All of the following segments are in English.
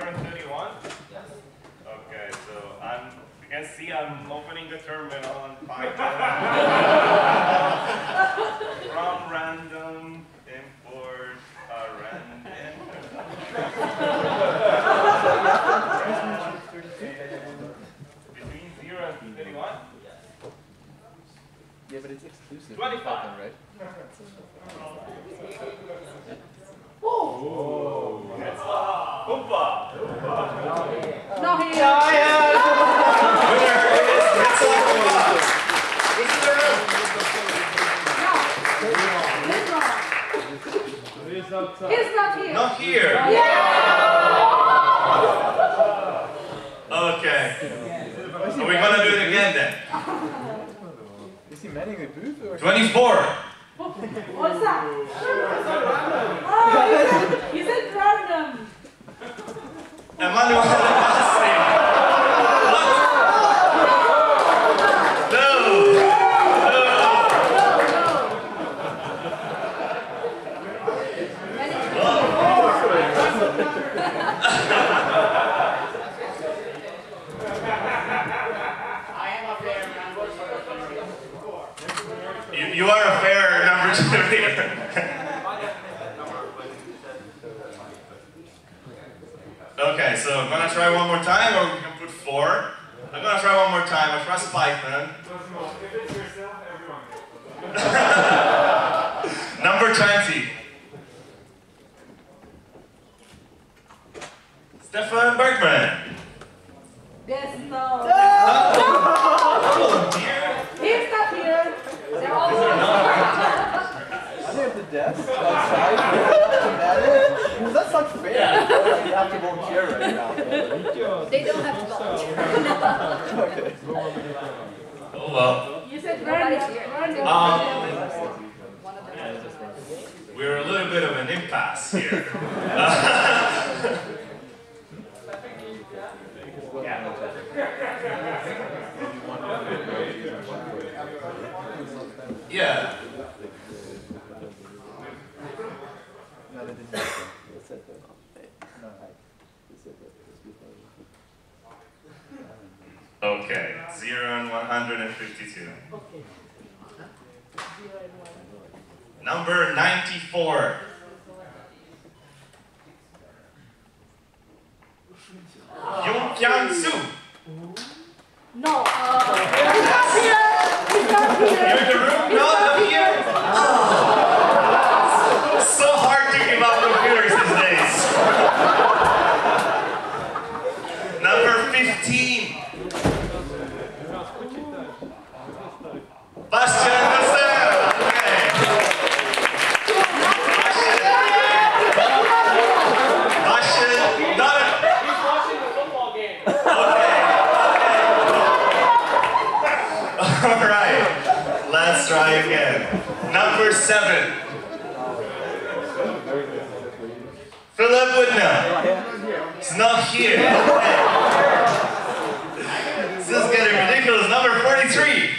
31? Yes. Okay, so you can see I'm opening the terminal on Python. From random import random. Between 0 and 31? Yeah, but it's exclusive. 25, Python, right? Oh! Oompa! No, he He's not here. Not here. Yeah. Okay. Are we gonna do it again then? Is he manning the booth or? 24. What's that? Oh, he said random. Emmanuel What? No. You are a fair number 2 here. Okay, so I'm gonna try one more time, or we can put 4. I'm gonna try one more time. I trust Python. If it's yourself, everyone gets Number 20. Stefan Bergman. Yes, no. Oh dear. He's not here. They're all I think at the desk outside. That's not fair. You have to volunteer right now. They don't have to volunteer. Okay. Oh well. You said random. We're a little bit of an impasse here. Yeah. Okay, 0 and 152. Number 94. Yong Kyang-soo. No. He's not here. He's not here. You're in the room? No, not here. Oh. So hard to give up computers these days. Number 15. Bastian Nasser. Okay. Bastian, not a... He's watching the football game. Okay. Alright. Let's try again. Number 7. Philip Whitnell. It's not here. Okay. This is getting ridiculous. Number 43.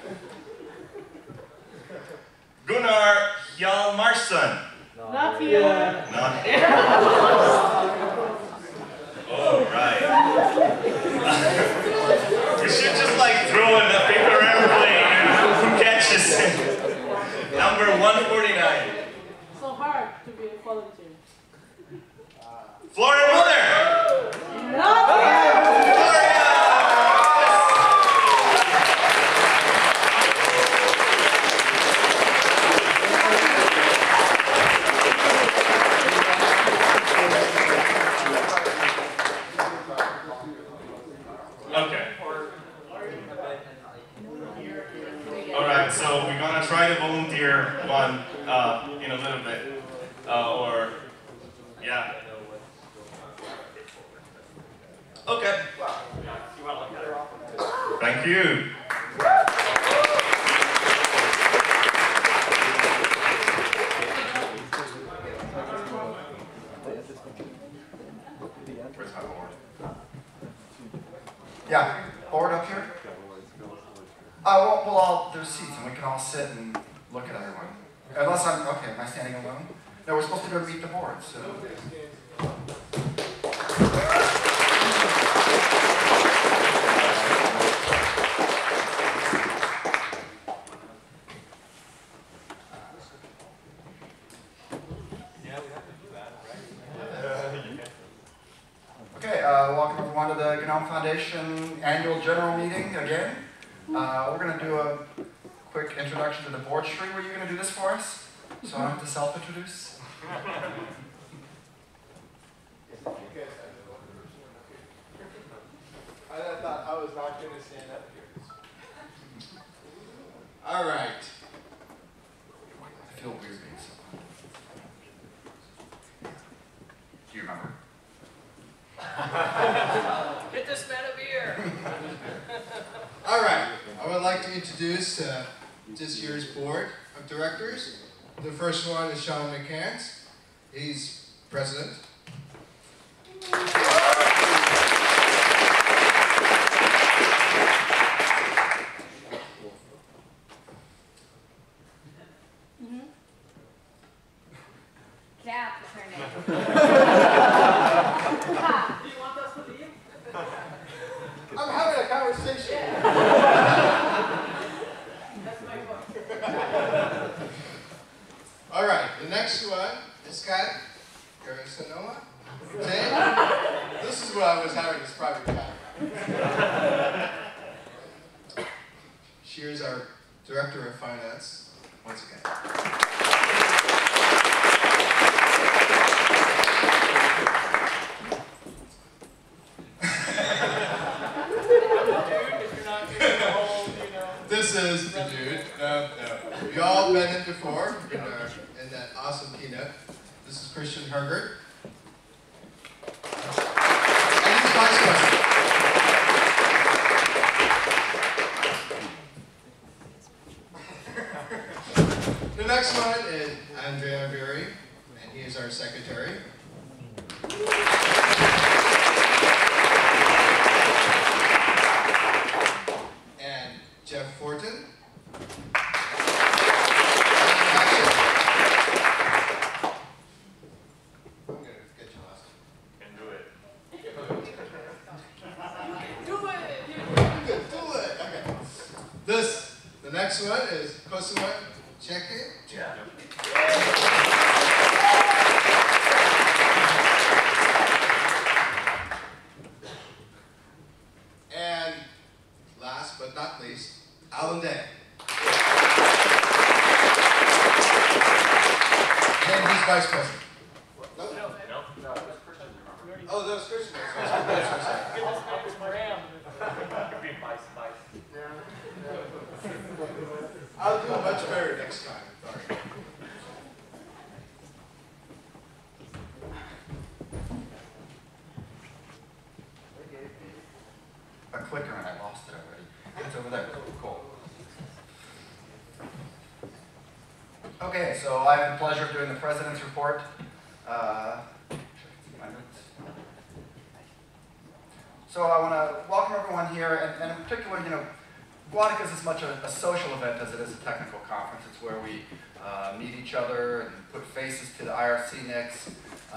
Gunnar Hjalmarsson. Not here. Not here. Oh, right. We should just like throw in a paper airplane and who catches it. Number 149. So hard to be a volunteer. Florian Muller. Not here. Okay. Alright, so we're gonna try the volunteer one in a little bit. Yeah. Okay. Thank you. Yeah, board up here? Well, there's seats and we can all sit and look at everyone. Unless am I standing alone? No, we're supposed to go meet the board, so. Okay, welcome everyone to the GNOME Foundation Annual General Meeting again. We're going to do a quick introduction to the board. Sri, were you going to do this for us? So I don't have to self-introduce? I thought I was not going to stand up here. All right. I feel weird being so. Do you remember? Get this man a beer. All right, I would like to introduce this year's board of directors. The first one is Sean McCants. He's president. Cap is her name. Do you want us to leave? I'm having a conversation. That's my book. All right, the next one is Kat Sonoma. This is what I was having this private chat. She is our director of finance once again. This is the dude. No. We all met him before in that awesome keynote. This is Christian Hergert. And he's vice president. The next one is Andrea Berry, and he is our secretary. Jeff Fortin. I'm going to get you last. Can do it. Do it. Do it. Okay. The next one is Cosima Cheke. Yeah. And last but not least, Alan Day. And he's vice president. No? Oh, that was Christian. I'll do much better next time. Sorry. A clicker and I lost it already. It's over there. Cool. Okay, so I have the pleasure of doing the president's report. So I want to welcome everyone here, and in particular, Guadalajara is as much a social event as it is a technical conference. It's where we meet each other and put faces to the IRC nicks.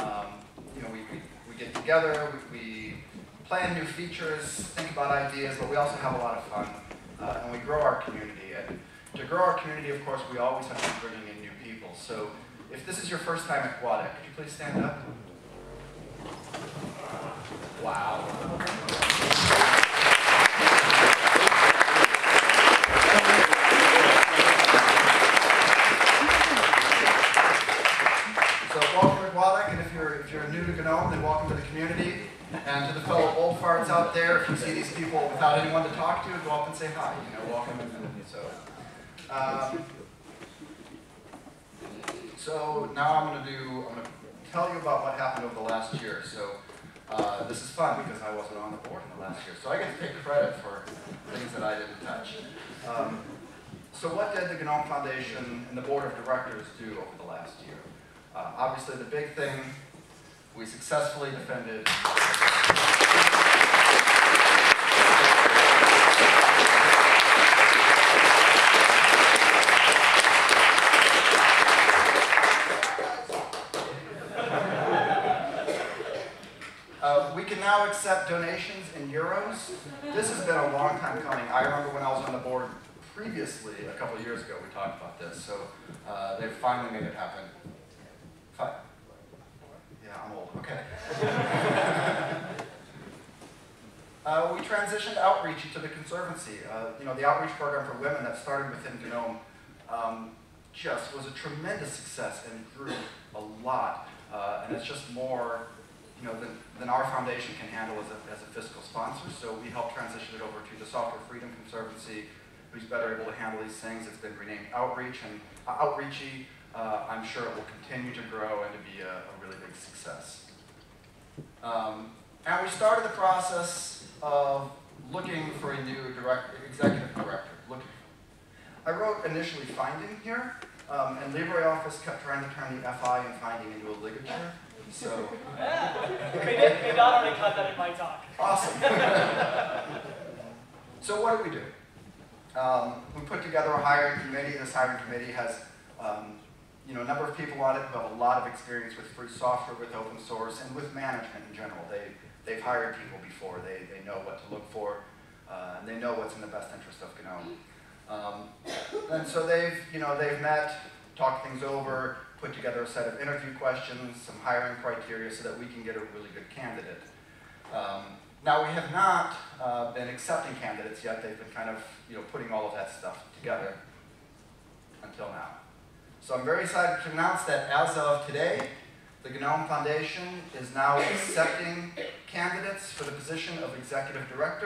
We get together, we plan new features, think about ideas, but we also have a lot of fun, and we grow our community. And to grow our community, of course, we always have to be bringing in new people. So if this is your first time at Guadalajara, could you please stand up? Wow. So welcome to Guadalajara, and if you're new to GNOME, then welcome to the community. And to the fellow old farts out there, if you see these people without anyone to talk to, go up and say hi. Welcome. So now I'm going to tell you about what happened over the last year. So this is fun because I wasn't on the board in the last year, so I get to take credit for things that I didn't touch. So what did the GNOME Foundation and the board of directors do over the last year? Obviously, the big thing, we successfully defended we can now accept donations in euros. This has been a long time coming. I remember when I was on the board previously, a couple of years ago, we talked about this. So they've finally made it happen. Fine. Yeah, I'm old. Okay. We transitioned outreach into the Conservancy. The outreach program for women that started within GNOME just was a tremendous success and grew a lot. And it's just more than our foundation can handle as a fiscal sponsor. So we helped transition it over to the Software Freedom Conservancy, who's better able to handle these things. It's been renamed Outreach, and Outreachy. I'm sure it will continue to grow and to be a really big success. And we started the process of looking for a new executive director. I wrote initially finding here, and LibreOffice kept trying to turn the FI and finding into a ligature. So May not only cut that in my talk. awesome. So what do? We put together a hiring committee. This hiring committee has a number of people on it who have a lot of experience with free software, with open source, and with management in general. They've hired people before. They know what to look for, and they know what's in the best interest of GNOME. And so they've met, talked things over, put together a set of interview questions, some hiring criteria so that we can get a really good candidate. Now we have not been accepting candidates yet. They've been kind of putting all of that stuff together until now. So I'm very excited to announce that as of today, the GNOME Foundation is now accepting candidates for the position of Executive Director.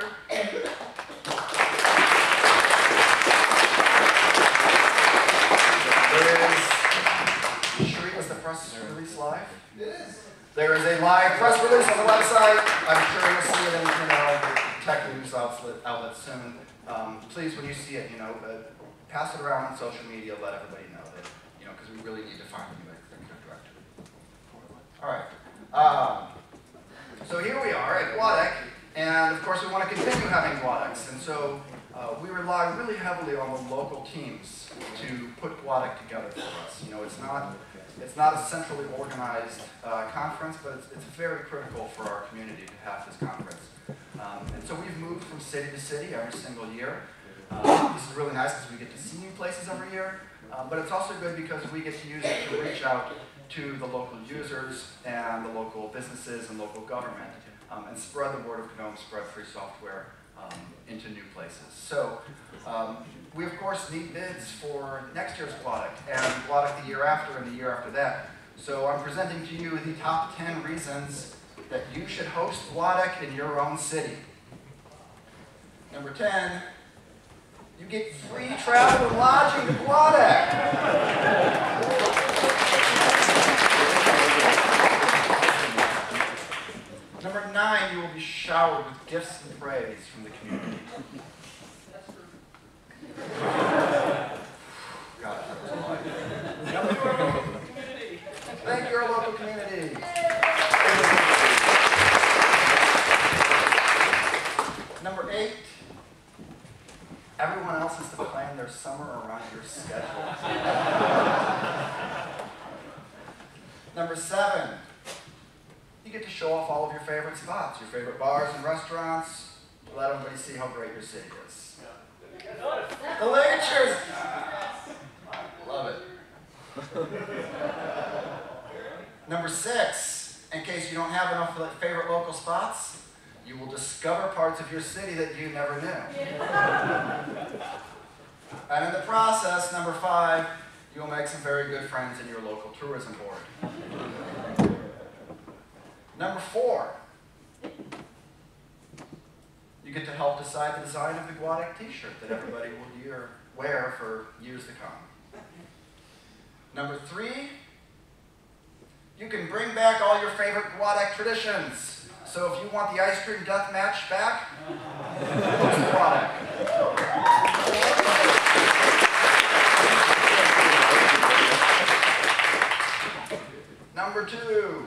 Sheree, was the press release live? It is. There is a live press release on the website. I'm sure you'll see it in the tech news outlets soon. Please, when you see it, pass it around on social media. Let everybody know that, because we really need to find a new executive director. All right. So here we are at GWADEC, and of course we want to continue having GWADECs, and so we rely really heavily on the local teams to put GWADEC together for us. It's not a centrally organized conference, but it's very critical for our community to have this conference. And so we've moved from city to city every single year. This is really nice because we get to see new places every year, but it's also good because we get to use it to reach out to the local users and the local businesses and local government and spread the word of GNOME, spread free software into new places. So we, of course, need bids for next year's GWADEC and GWADEC the year after and the year after that. So I'm presenting to you the top 10 reasons that you should host GWADEC in your own city. Number 10, you get free travel and lodging to GWADEC. Number 9, you will be showered with gifts and praise from the community. God, that was a lot. Thank you, our local community. Number 8, everyone else has to plan their summer around your schedule. Number 7, you get to show off all of your favorite spots, your favorite bars and restaurants, to let everybody see how great your city is. The ligatures! Love it. Number 6, in case you don't have enough favorite local spots, you will discover parts of your city that you never knew. And in the process, number 5, you will make some very good friends in your local tourism board. Number 4, you get to help decide the design of the GWADEC t-shirt that everybody will wear for years to come. Number 3, you can bring back all your favorite GWADEC traditions. So if you want the ice cream death match back, host GWADEC. Number 2,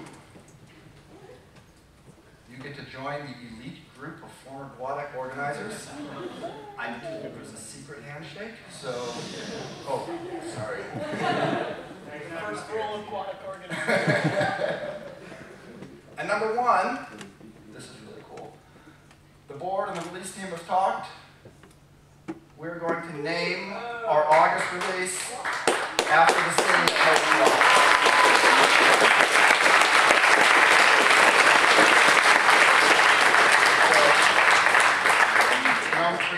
you get to join the elite group of former GWADEC organizers. I knew there was a secret handshake, so, oh, sorry. First rule of GWADEC organizing. And number 1, this is really cool. The board and the release team have talked. We're going to name our August release after the city of GWADEC.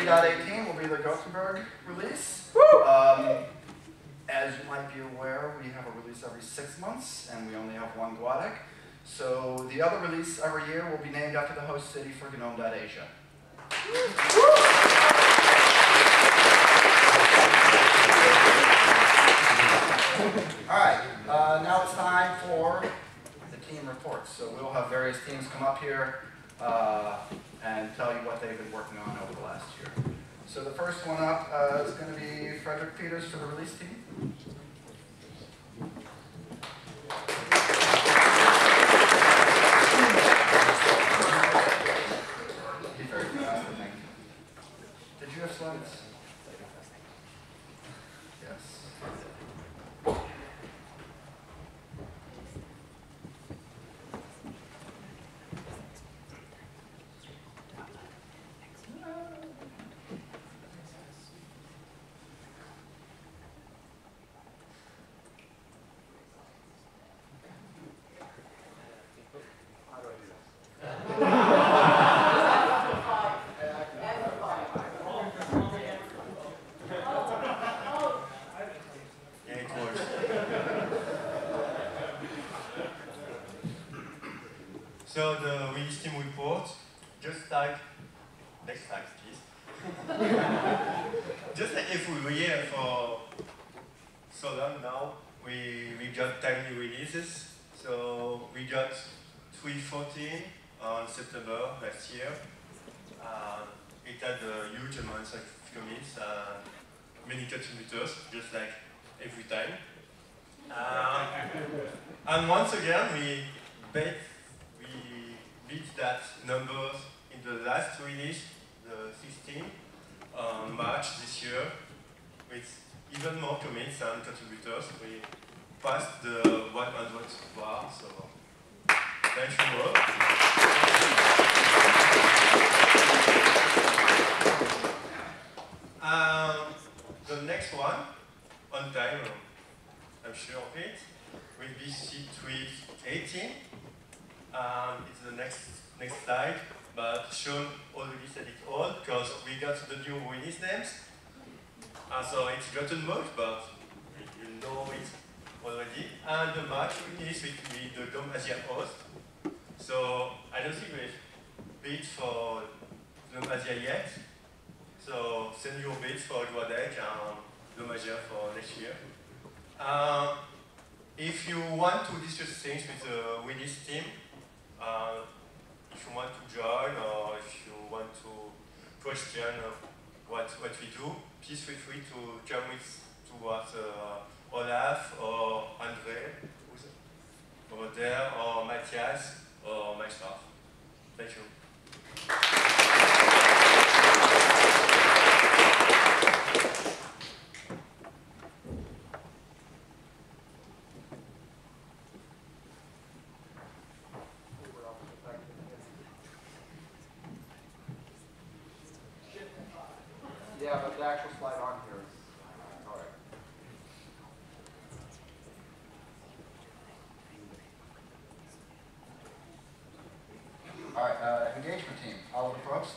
2018 will be the Gothenburg release. As you might be aware, we have a release every 6 months, and we only have one Guadec. So the other release every year will be named after the host city for GNOME.Asia. Alright, now it's time for the team reports. So we'll have various teams come up here and tell you what they've been working on over the last year. So the first one up is going to be Frederick Peters for the release team. He's very fast, I think. Did you have slides? Yes. So the release team report, just like, next slide please. Just like every year for so long now, we got tiny releases. So we got 314 on September last year. It had a huge amount of commits, many contributors, just like every time. And once again, we beat that numbers in the last release, the 16, on March this year, with even more commits and contributors. We passed the 100 bar, so thank you all. The next one, on time, I'm sure of it, will be C318. It's the next slide, but Sean already said it all because we got the new release names. So it's Gothenburg, but you know it already. And the March release will be the GNOME Asia host. So I don't think we've bid for GNOME Asia yet. So send your bids for Guadec and GNOME Asia for next year. If you want to discuss things with the release team, if you want to join or if you want to question what we do, please feel free to come towards Olaf or Andre over there, or Matthias or myself. Thank you. Yeah, but the actual slide on here is all right. All right, engagement team, Oliver Probst.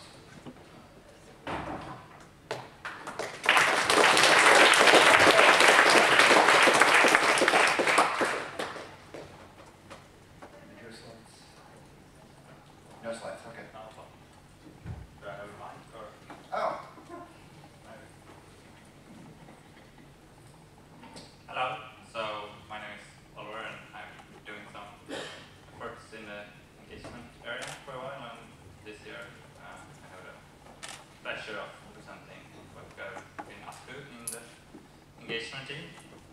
No slides, okay. Do I have a mic or? Oh. Hello, so my name is Oliver and I'm doing some efforts in the engagement area for a while, and this year I have the pleasure of presenting what we've been up to in the engagement team.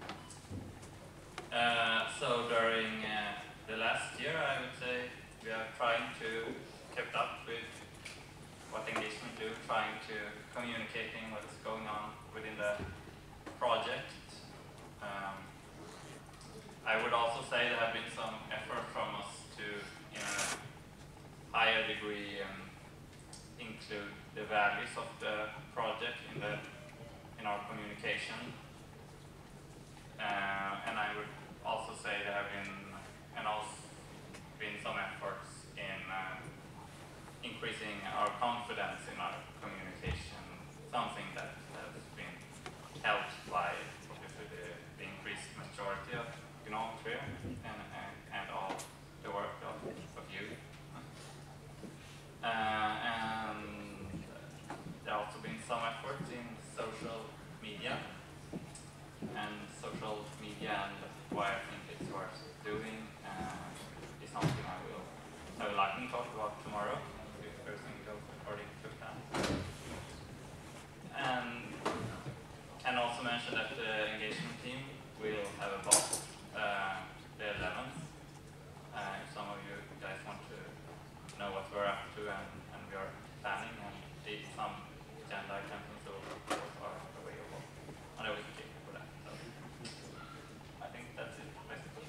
So during the last year, I would say we are trying to keep up with what engagement do, trying to communicating what's going on within the project. I would also say there have been some effort from us to, in a higher degree, include the values of the project in our communication. And I would also say there have been some efforts in increasing our confidence in our communication something that has been helped by obviously the increased majority of Gnome and all the work of you. And there have also been some efforts in social media. And social media and why I think it's worth doing is something I will likely talk about tomorrow if everything goes according to plan. And also mention that the engagement team will have a boss the 11th. If some of you guys want to know what we're up to and we are planning and some agenda items and so forth are available. And I will keep for that. So I think that's it basically.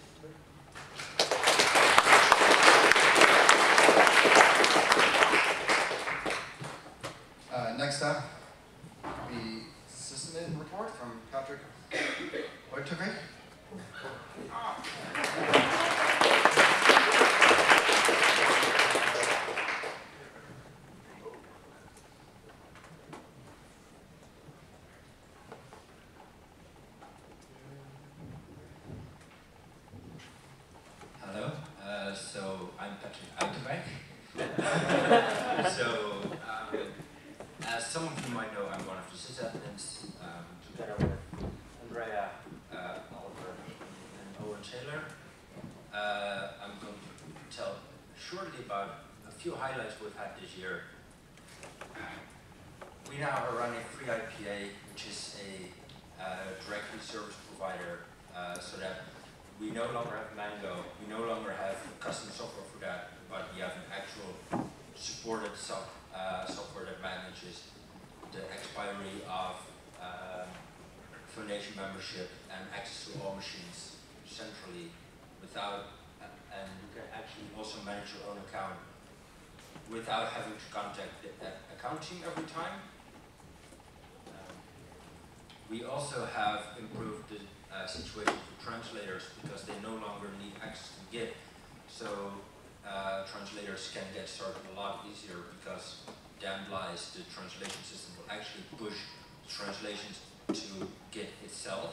Next up, the system report from Patrick Oytugay. Hello, so I'm Patrick Oytugay. As some of you might know, I'm one of the sysadmins, together with Andrea, Oliver, and Owen Taylor. I'm going to tell shortly about a few highlights we've had this year. We now are running FreeIPA, which is a directory service provider, so that we no longer have Mango, we no longer have custom software for that, but we have an actual supported software that manages the expiry of foundation membership and access to all machines centrally without, and you can actually also manage your own account without having to contact the accounting every time. We also have improved the situation for translators because they no longer need access to Git. So translators can get started a lot easier because Damblize, the translation system, will actually push translations to Git itself.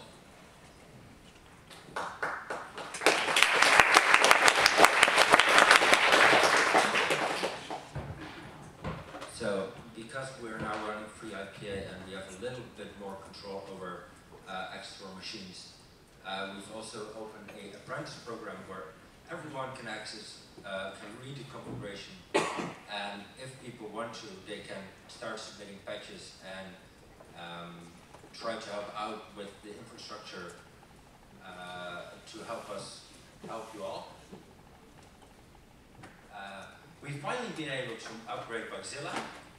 So because we're now running FreeIPA and we have a little bit more control over access to our machines, we've also opened an apprentice program where everyone can access, can read the configuration, and if people want to, they can start submitting patches and try to help out with the infrastructure to help you all. We've finally been able to upgrade Bugzilla.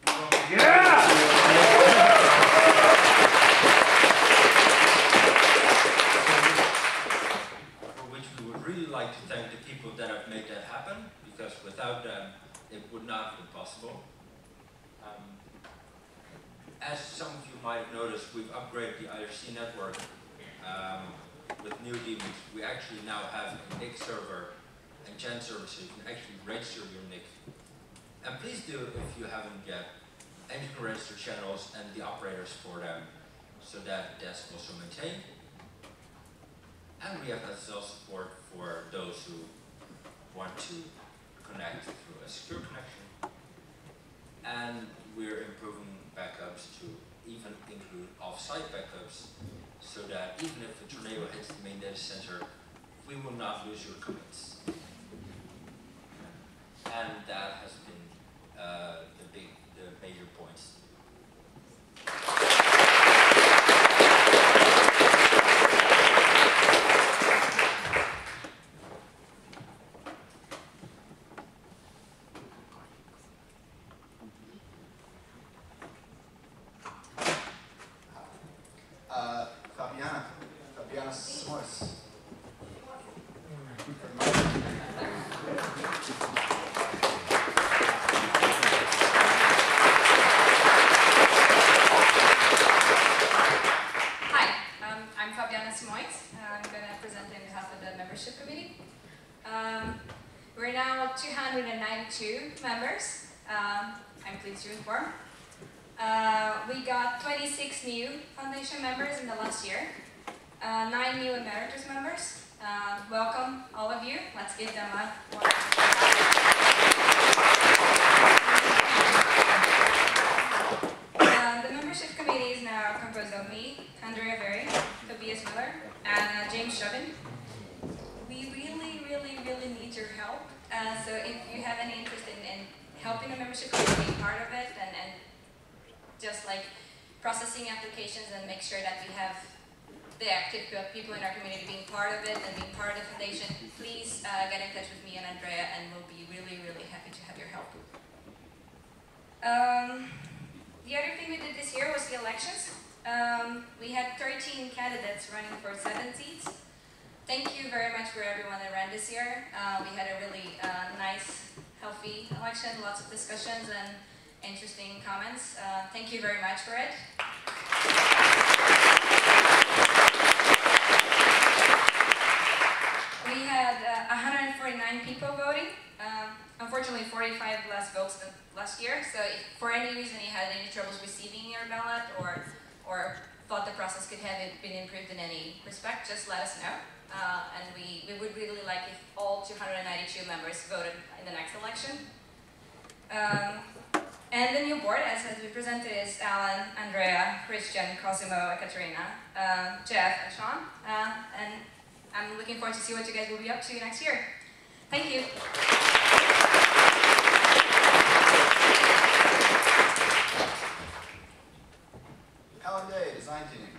For which we would really like to thank the people that have made that happen, because without them, it would not have been possible. As some of you might have noticed, we've upgraded the IRC network with new daemons. We actually now have a NIC server and Gen services. You can actually register your NIC. And please do, if you haven't yet, and you can register channels and the operators for them, so that that's also maintained. And we have SSL support for those who want to connect through a secure connection. And we're improving backups to even include off-site backups, so that even if a tornado hits the main data center, we will not lose your commits. And that has been the major points. Fabiana Smois. I'm Fabiana Simois. I'm going to present on behalf of the membership committee. We're now 292 members, I'm pleased to inform. We got 26 new foundation members in the last year, 9 new emeritus members. Welcome, all of you. Let's give them a warm. The membership committee is now composed of me, Andrea Berry, Tobias Miller, and James Chauvin. We really need your help. So if you have any interest in helping the membership committee be part of it and just like processing applications and make sure that we have the active people in our community being part of it and being part of the foundation, please get in touch with me and Andrea, and we'll be really happy to have your help. The other thing we did this year was the elections. We had 13 candidates running for 7 seats. Thank you very much for everyone that ran this year. We had a really nice, healthy election, lots of discussions and interesting comments. Thank you very much for it. We had 149 people voting. Unfortunately, 45 less votes than last year. So if for any reason you had any troubles receiving your ballot or thought the process could have been improved in any respect, just let us know. And we would really like if all 292 members voted in the next election. And the new board, as we presented, is Alan, Andrea, Christian, Cosimo, Katerina, Jeff, and Sean. And I'm looking forward to see what you guys will be up to next year. Thank you. Alan Day, design team.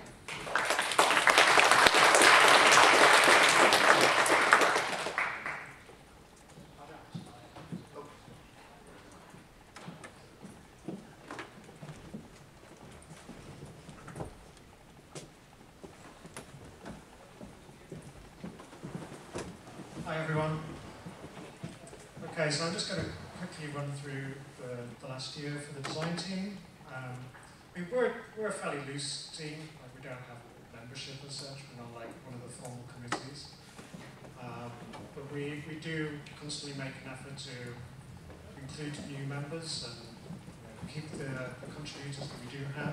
Hi everyone. Okay, so I'm just going to quickly run through the last year for the design team. We're a fairly loose team, like we don't have membership as such, we're not like one of the formal committees. But we do constantly make an effort to include new members and keep the contributors that we do have.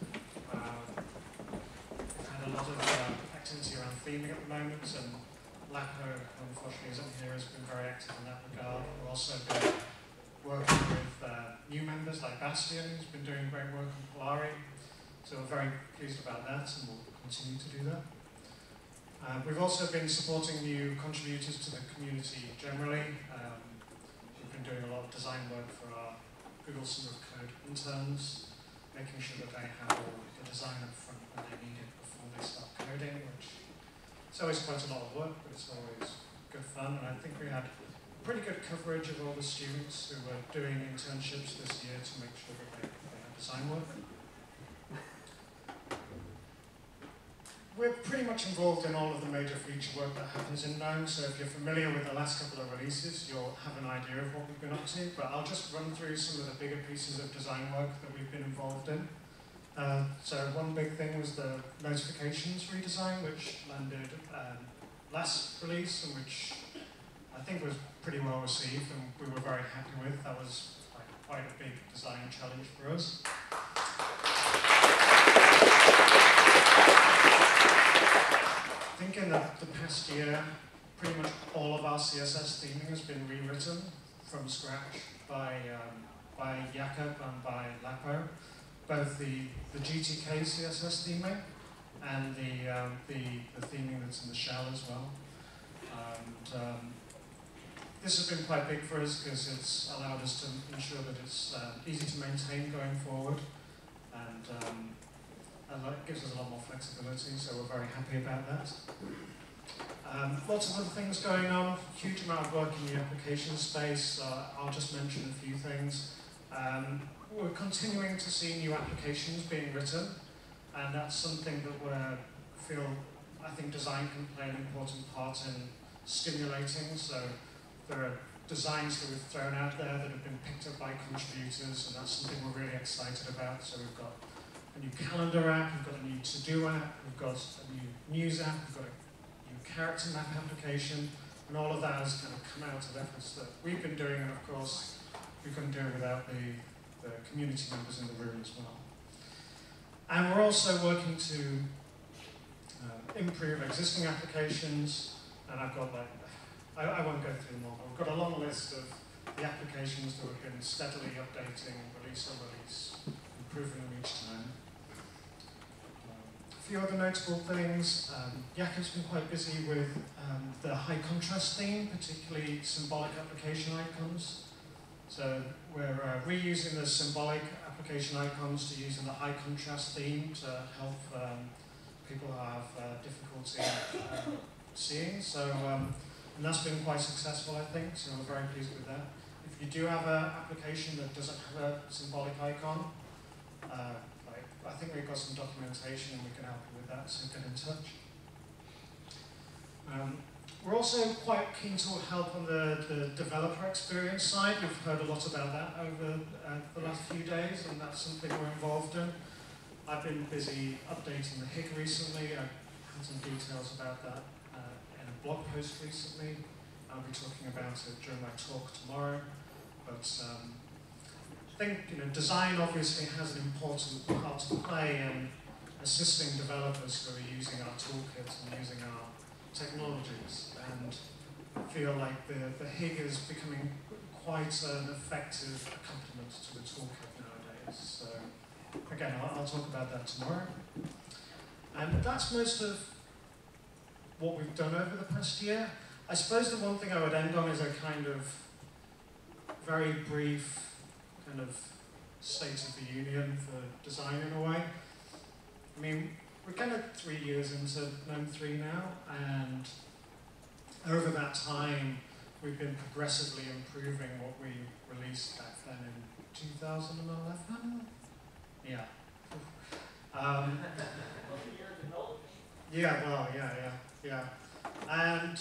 We've had a lot of activity around theming at the moment, and Lapo, unfortunately, isn't here, has been very active in that regard. We've also been working with new members like Bastian, who's been doing great work on Polari. So we're very pleased about that, and we'll continue to do that. We've also been supporting new contributors to the community generally. We've been doing a lot of design work for our Google Summer of Code interns, making sure that they have all the design up front when they need it before they start coding, which it's always quite a lot of work, but it's always good fun. And I think we had pretty good coverage of all the students who were doing internships this year to make sure that they had design work. We're pretty much involved in all of the major feature work that happens in GNOME, so if you're familiar with the last couple of releases, you'll have an idea of what we've been up to, but I'll just run through some of the bigger pieces of design work that we've been involved in. So one big thing was the notifications redesign, which landed last release, and which I think was pretty well received, and we were very happy with. That was quite a big design challenge for us. I think in the past year, pretty much all of our CSS theming has been rewritten from scratch by Jakob and by Lapo. Both the GTK CSS theming and the theming that's in the shell as well. And this has been quite big for us because it's allowed us to ensure that it's easy to maintain going forward, and it gives us a lot more flexibility, so we're very happy about that. Lots of other things going on, huge amount of work in the application space. I'll just mention a few things. We're continuing to see new applications being written, and that's something that I think design can play an important part in stimulating. So there are designs that we've thrown out there that have been picked up by contributors, and that's something we're really excited about. So we've got a new calendar app, we've got a new to-do app, we've got a new news app, we've got a new character map application, and all of that has kind of come out of efforts that we've been doing, and of course we couldn't do it without the the community members in the room as well. And we're also working to improve existing applications, and I've got like, I won't go through them all, but we've got a long list of the applications that we've been steadily updating, release on release, improving them each time. A few other notable things, Jakob's been quite busy with the high contrast theme, particularly symbolic application icons. So we're reusing the symbolic application icons to use in the high contrast theme to help people who have difficulty seeing. So, and that's been quite successful, I think, so we're very pleased with that. If you do have an application that doesn't have a symbolic icon, I think we've got some documentation and we can help you with that, so get in touch. We're also quite keen to help on the developer experience side. We've heard a lot about that over the last few days, and that's something we're involved in. I've been busy updating the HIG recently. I had some details about that in a blog post recently. I'll be talking about it during my talk tomorrow. But I think design obviously has an important part to play in assisting developers who are using our toolkit and using our technologies, and I feel like the HIG is becoming quite an effective accompaniment to the toolkit nowadays. So again, I'll talk about that tomorrow. And that's most of what we've done over the past year. I suppose the one thing I would end on is a kind of very brief kind of state of the union for design in a way. I mean, we're kind of 3 years into GNOME 3 now, and over that time, we've been progressively improving what we released back then in 2011. Yeah. Yeah, well, yeah. And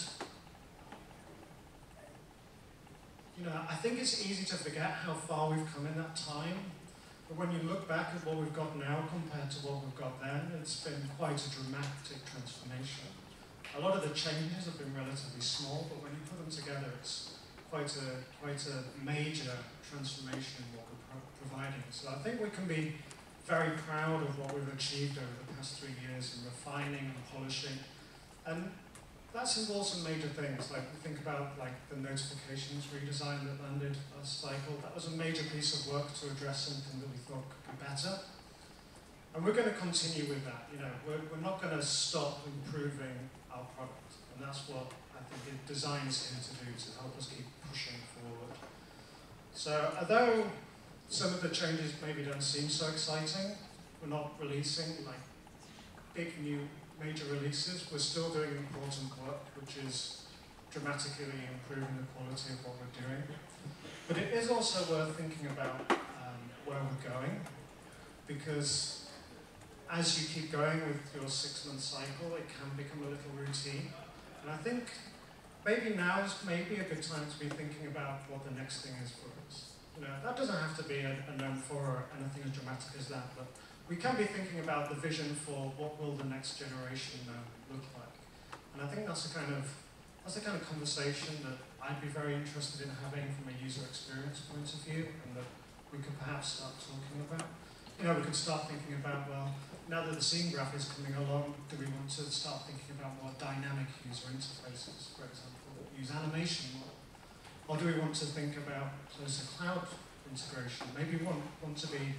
I think it's easy to forget how far we've come in that time. But when you look back at what we've got now compared to what we've got then, it's been quite a dramatic transformation. A lot of the changes have been relatively small, but when you put them together, it's quite a major transformation in what we're providing. So I think we can be very proud of what we've achieved over the past 3 years in refining and polishing. And that's involved some major things, like we think about the notifications redesign that landed last cycle. That was a major piece of work to address something that we thought could be better. And we're going to continue with that. We're not going to stop improving our product. And that's what I think design is here to do, to help us keep pushing forward. So although some of the changes maybe don't seem so exciting, we're not releasing big new major releases, we're still doing important work, which is dramatically improving the quality of what we're doing. But it is also worth thinking about where we're going, because as you keep going with your 6-month cycle, it can become a little routine. And I think maybe now is maybe a good time to be thinking about what the next thing is for us. That doesn't have to be a GNOME 4 or anything as dramatic as that, but we can be thinking about the vision for what will the next generation look like. And I think that's the kind of conversation that I'd be very interested in having from a user experience point of view, and that we could perhaps start talking about. We could start thinking about, well, now that the scene graph is coming along, do we want to start thinking about more dynamic user interfaces, for example, that use animation more? Or do we want to think about closer cloud integration? Maybe we want to be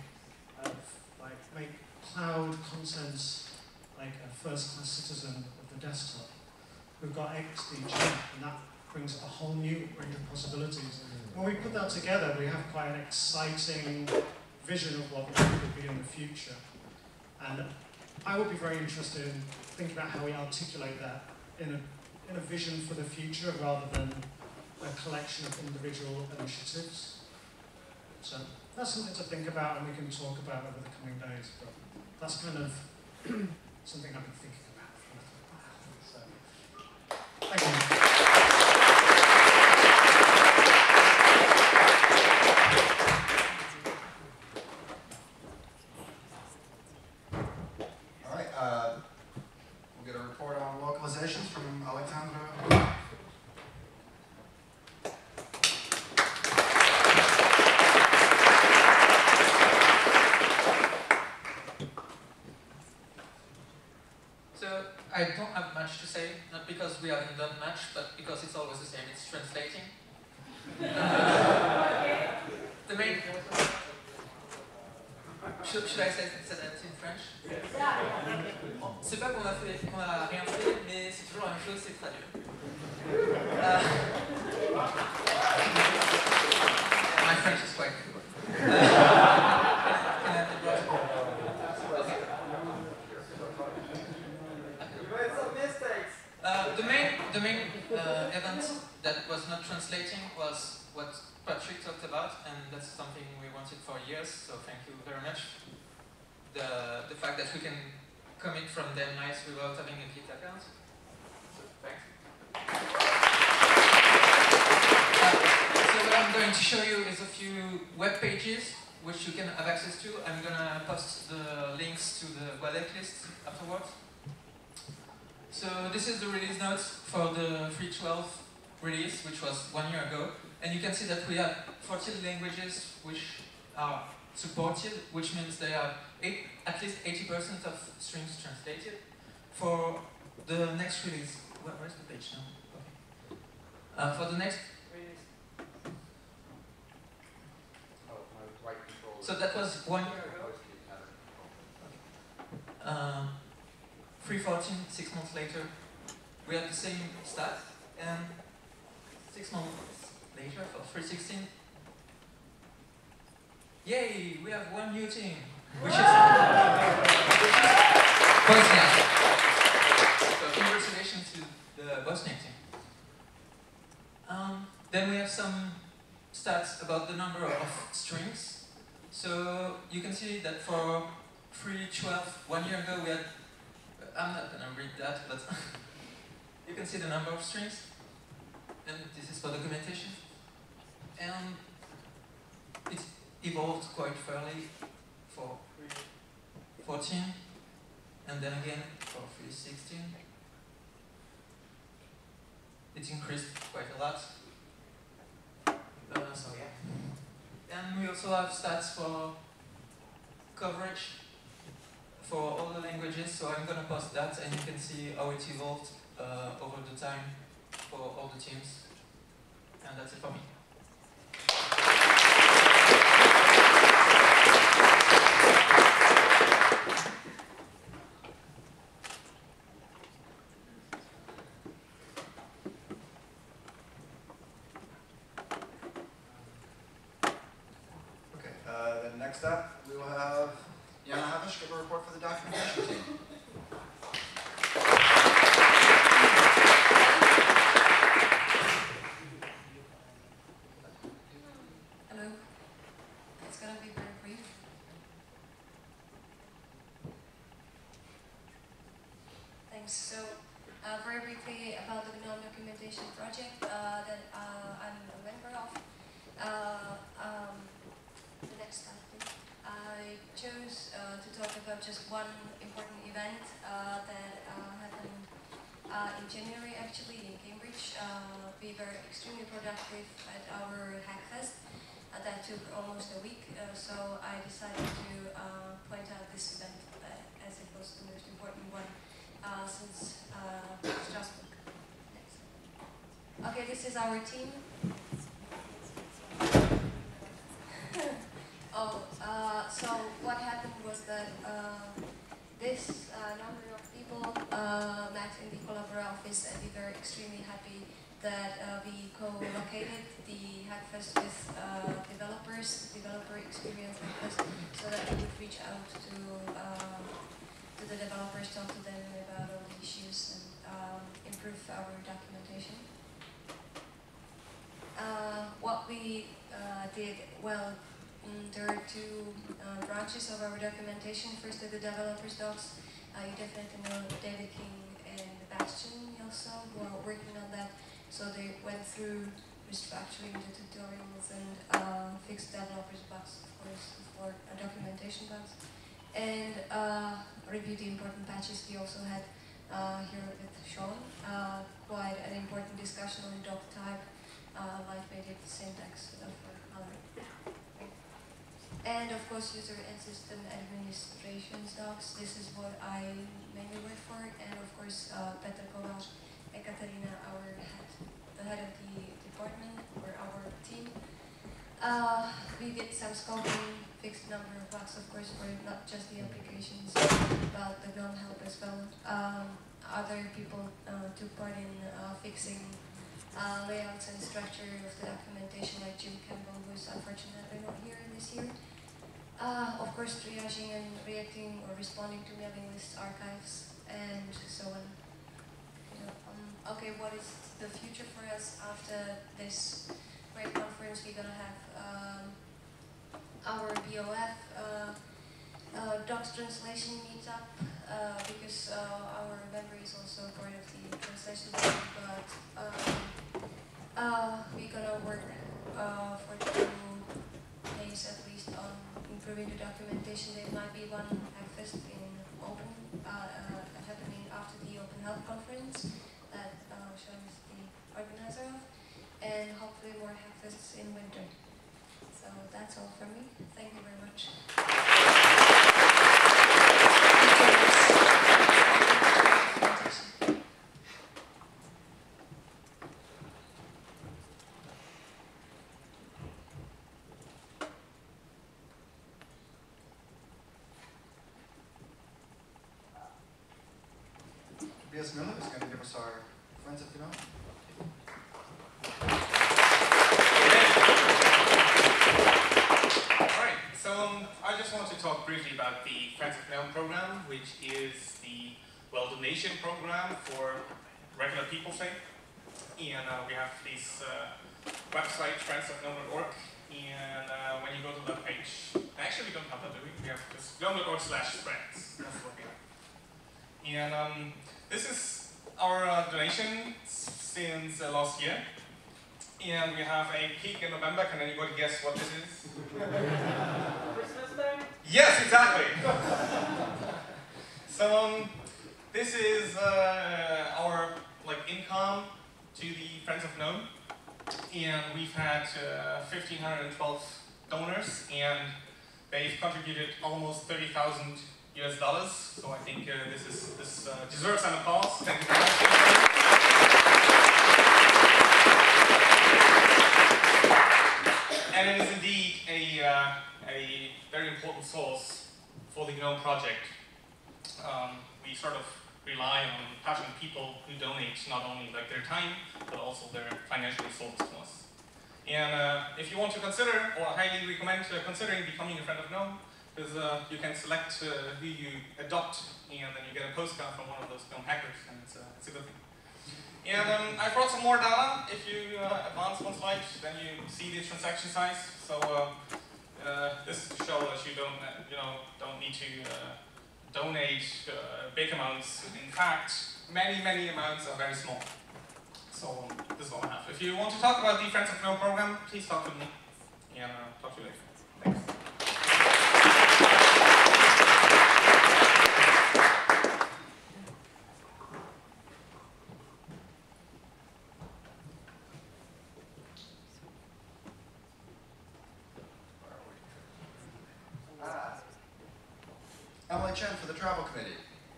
make cloud content like a first-class citizen of the desktop. We've got XDG, and that brings up a whole new range of possibilities. When we put that together, we have quite an exciting vision of what could be in the future. And I would be very interested in thinking about how we articulate that in a vision for the future rather than a collection of individual initiatives. So that's something to think about, and we can talk about over the coming days. But that's kind of something I've been thinking about for a little while. So, thank you. All right, we'll get a report on localizations from Alexandra. Should I say that in French? C'est pas qu'on a rien fait, mais c'est toujours la même chose, c'est traduire. My French is quite good. The main event that was not translating was what Patrick talked about, and that's something we wanted for years, so thank you very much. The fact that we can commit from them nice without having a Git account. So thanks. So what I'm going to show you is a few web pages which you can have access to. I'm gonna post the links to the Guadec list afterwards. So this is the release notes for the 3.12 release, which was 1 year ago. And you can see that we have 14 languages which are supported, which means they have at least 80% of strings translated. For the next release, where's the page now? Okay. For the next release. So that was 1 year ago. Okay. 3.14, 6 months later, we had the same stats, and 6 months later, for 3.16, yay, we have one new team, which is Bosnia. So congratulations to the Bosnia team. Then we have some stats about the number of strings. So you can see that for 3.12, 1 year ago, we had, I'm not going to read that, but you can see the number of strings. And this is for documentation. And it evolved quite fairly for 3.14, and then again for 3.16. It increased quite a lot. So yeah. And we also have stats for coverage for all the languages, so I'm going to post that, and you can see how it evolved over the time for all the teams. And that's it for me. Okay, then next up, we will have Jana Havish give a report for the documentation team. Hello. It's going to be very brief. Thanks. So, very briefly about the GNOME documentation project that I'm a member of. The next slide, please. I chose to talk about just one important event that happened in January, actually, in Cambridge. We were extremely productive at our Hackfest. That took almost a week, so I decided to point out this event as it was the most important one since Strasbourg. Next. Okay, this is our team. So what happened was that this number of people met in the Collabora office, and we were extremely happy that we co-located the Hackfest with developers, developer experience Hackfest, so that we would reach out to the developers, talk to them about all the issues, and improve our documentation. What we did, well, there are two branches of our documentation. First are the developers docs. You definitely know David King and Bastion also, who are working on that. So they went through refactoring the tutorials and fixed developers bugs, of course, for documentation bugs. And reviewed the important patches. We also had here with Sean quite an important discussion on doc type, lightweighted syntax for other. And of course, user and system administration docs. This is what I mainly work for. And of course, Petr Kovář and Katarina, the head of the department or our team. We did some scoping, fixed number of bugs docs, of course, for not just the applications, but the GNOME help as well. Other people took part in fixing layouts and structure of the documentation, like Jim Campbell, who is unfortunately not here this year. Of course, triaging and reacting or responding to mailing list archives and so on. You know, okay, what is the future for us after this great conference? We're gonna have our BOF docs translation meetup because our member is also part of the translation team, but we're gonna work for 2 days at least on improving the documentation. There might be one hackfest in open happening after the Open Health Conference that Sean is the organizer of, and hopefully more hackfests in winter. So that's all from me. Thank you very much. Tobias Miller is going to give us our Friends of GNOME. Alright, so I just want to talk briefly about the Friends of GNOME program, which is the donation program for regular people, say. And we have this website, friendsofgnome.org, and when you go to that page, actually we don't have that, do we? We have this gnome.org/friends. That's what we have. And this is our donation since last year. And we have a peak in November. Can anybody guess what this is? Christmas Day? Yes, exactly. So this is our income to the Friends of GNOME. And we've had 1,512 donors, and they've contributed almost $30,000 US. So I think this deserves an applause. Thank you very much. And it is indeed a very important source for the GNOME project. We sort of rely on passionate people who donate not only their time, but also their financial resources to us. And if you want to consider, or I highly recommend considering becoming a friend of GNOME, because you can select who you adopt, and then you get a postcard from one of those GNOME hackers, and it's a good thing. And I brought some more data. If you advance one slide, then you see the transaction size. So this is to show that you don't need to donate big amounts. In fact, many amounts are very small. So this is all I have. If you want to talk about the Friends of GNOME program, please talk to me, and talk to you later. Thanks. Emily Chen for the Travel Committee.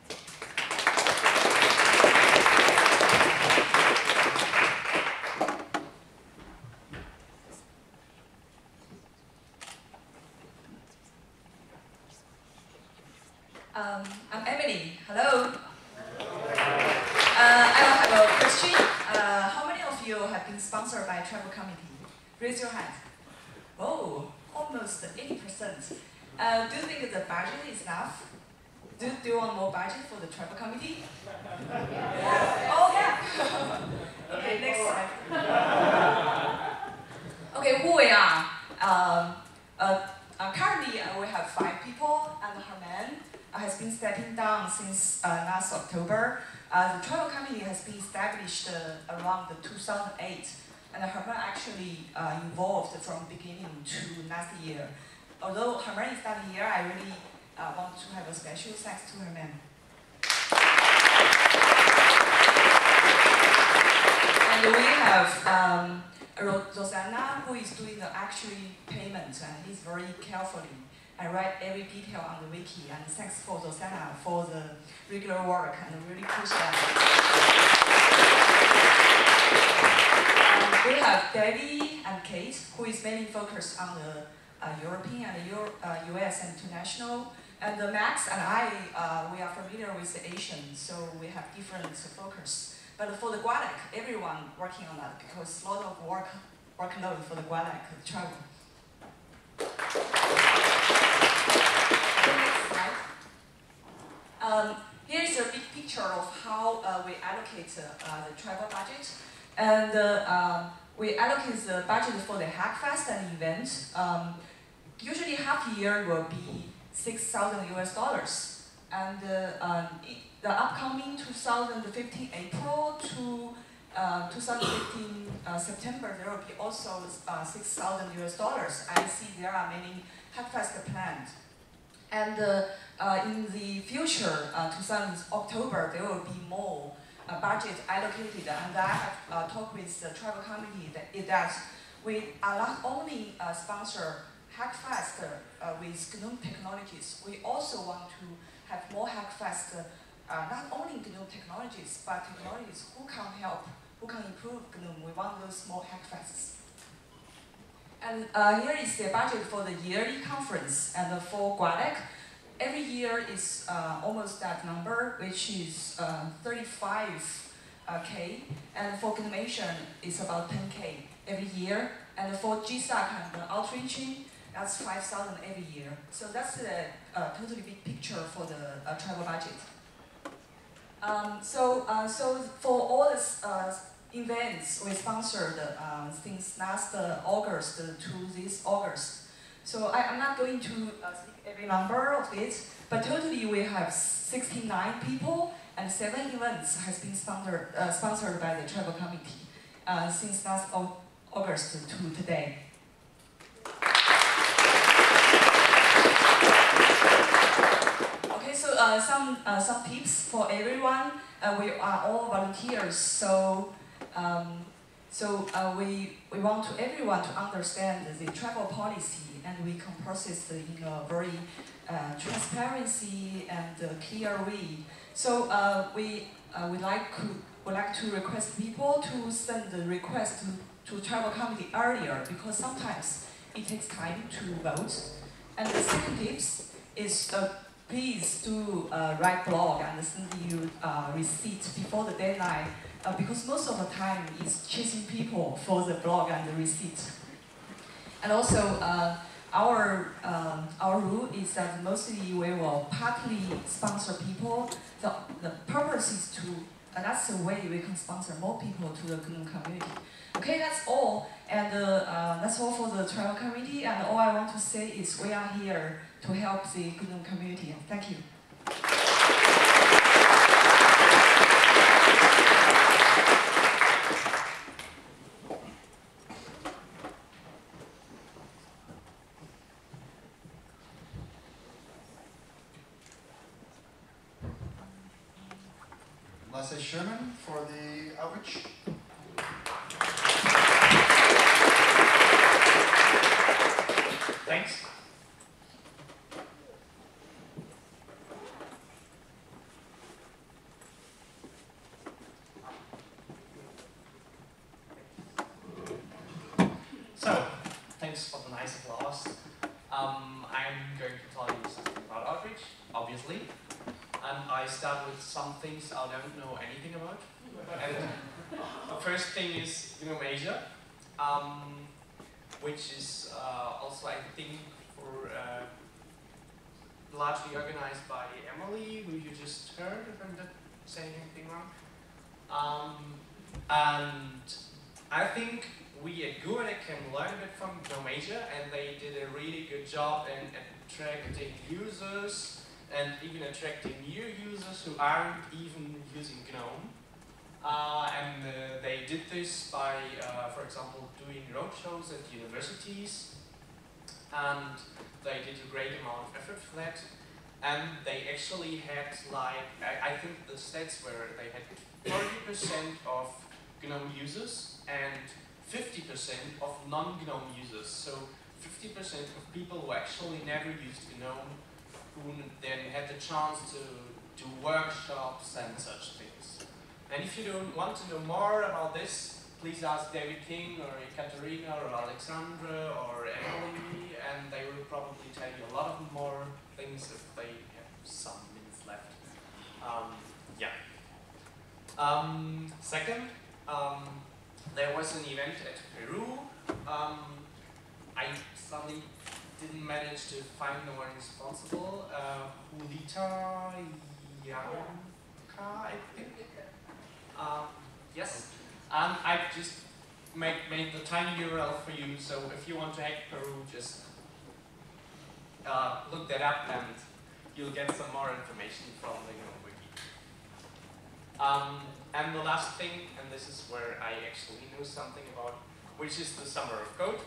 I'm Emily. Hello. I have a question. How many of you have been sponsored by a travel committee? Raise your hand. Oh, almost 80%. Do you think the budget is enough? Do you want more budget for the travel committee? Yeah. Oh, yeah. Okay, next slide. Okay, who we are? Currently, we have 5 people, and Herman has been stepping down since last October. The travel committee has been established around 2008, and Herman actually involved from beginning to last year. Although Herman is not here, I really want to have a special thanks to Herman. And we have Rosanna, who is doing the actual payment, and he's very carefully. I write every detail on the wiki, and thanks for Rosanna for the regular work, and really appreciate it. We have Debbie and Kate, who is mainly focused on the European and US and international. And the Max and I, we are familiar with the Asian, so we have different focus. But for the Guadalajara, everyone working on that because a lot of workload for the Guadalajara travel. Next slide. Here is a big picture of how we allocate the travel budget. And we allocate the budget for the Hackfest and event. Usually half year will be $6,000 and the upcoming 2015 April to 2015 September there will be also $6,000. I see there are many Hackfest planned, and in the future 2000 October there will be more budget allocated, and I have talked with the travel committee that we are not only sponsor Hackfest with GNOME technologies. We also want to have more Hackfest, not only GNOME technologies, but technologies who can help, who can improve GNOME. We want those more Hackfests. And here is the budget for the yearly conference. And for Guadalajara, every year is almost that number, which is 35K. And for Gnomation, it's about 10K every year. And for GSAC and outreaching, that's 5,000 every year. So that's the totally big picture for the travel budget. So for all these events, we sponsored since last August to this August. So I'm not going to speak every number of it, but totally we have 69 people and 7 events has been sponsored by the travel committee since last August to today. Okay, so some tips for everyone. We are all volunteers, so we want everyone to understand the travel policy, and we can process in a very transparency and clear way. So we would like to request people to send the request to travel committee earlier, because sometimes it takes time to vote. And the second tips is please do write blog and send you receipt before the deadline, because most of the time is chasing people for the blog and the receipt. And also our rule is that mostly we will partly sponsor people. The purpose is to, that's the way we can sponsor more people to the GNOME community. Okay, that's all. And that's all for the travel committee. And all I want to say is we are here to help the GNOME community. Thank you. Lasse Sherman for the outreach. Thanks. So, thanks for the nice applause. I'm going to tell you something about outreach, obviously. And I start with some things I don't know anything about. And the first thing is GNOME Asia, which is also, I think, for largely organized by Emily, who you just heard, if I'm not saying anything wrong. And I think we at GUADEC can learn a bit from GNOME Asia, and they did a really good job in attracting users and even attracting new users who aren't even using GNOME. They did this by, for example, doing roadshows at universities, and they did a great amount of effort for that. And they actually had, like, I think the stats were they had 40% of GNOME users and 50% of non-GNOME users. So 50% of people who actually never used GNOME, who then had the chance to do workshops and such things. And if you don't want to know more about this, please ask David King or Ekaterina or Alexandra or Emily, and they will probably tell you a lot of more things if they have some minutes left. Second, there was an event at Peru. I suddenly didn't manage to find the one responsible. Julita Yanka, I think. Yes. I've just made the tiny URL for you, so if you want to hack Peru, just look that up and you'll get some more information from the GNOME Wiki. And the last thing, and this is where I actually know something about, which is the Summer of Code.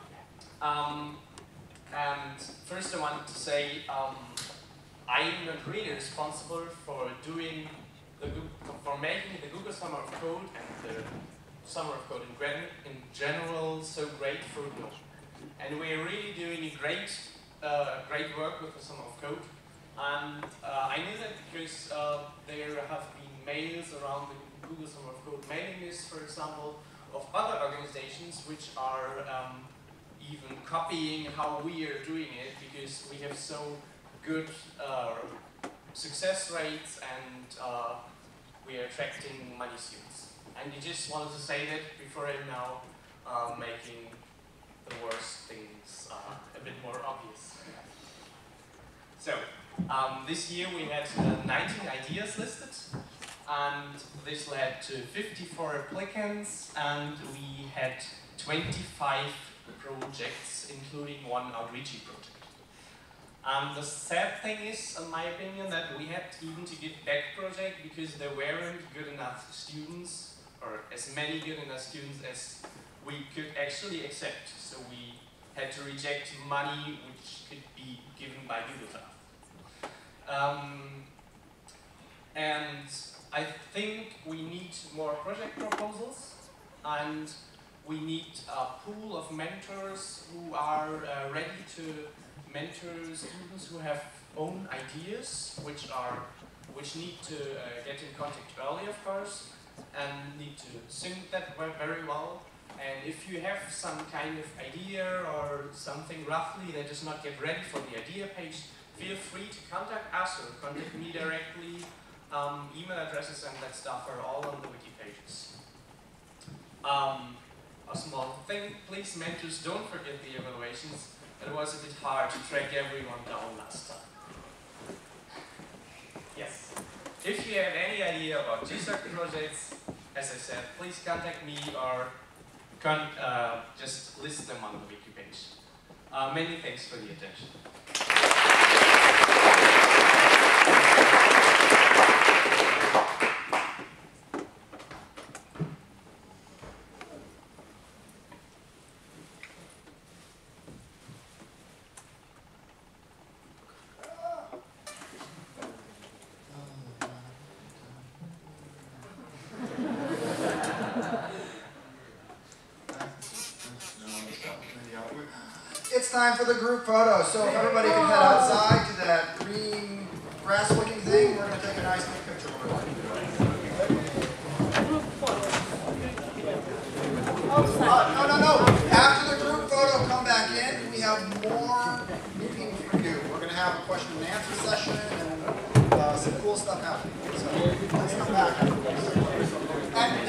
And first I wanted to say I'm not really responsible for doing for making the Google Summer of Code and the Summer of Code in general so great for GNOME. And we're really doing great work with the Summer of Code. And I knew that because there have been mails around the Google Summer of Code mailing list, for example, of other organizations which are even copying how we are doing it because we have so good success rates and we are attracting many students. And I just wanted to say that before I'm now making the worst things a bit more obvious. So, this year we had 19 ideas listed, and this led to 54 applicants, and we had 25 projects, including one outreachy project. The sad thing is, in my opinion, that we had even to give back project because there weren't good enough students, or as many good enough students as we could actually accept. So we had to reject money which could be given by Google Cloud. And I think we need more project proposals, and we need a pool of mentors who are ready to mentor students who have own ideas, which need to get in contact early, of course, and need to sync that very well. And if you have some kind of idea or something roughly that does not get ready for the idea page, feel free to contact us or contact me directly. Email addresses and that stuff are all on the wiki pages. A small thing, please mentors, don't forget the evaluations. It was a bit hard to track everyone down last time. Yes. If you have any idea about GSOC projects, as I said, please contact me or just list them on the wiki page. Many thanks for the attention. It's time for the group photo. So if everybody can head outside to that green grass-looking thing, we're going to take a nice big picture. No. After the group photo, come back in. We have more meeting to do. We're going to have a question and answer session and some cool stuff happening. So let's come back.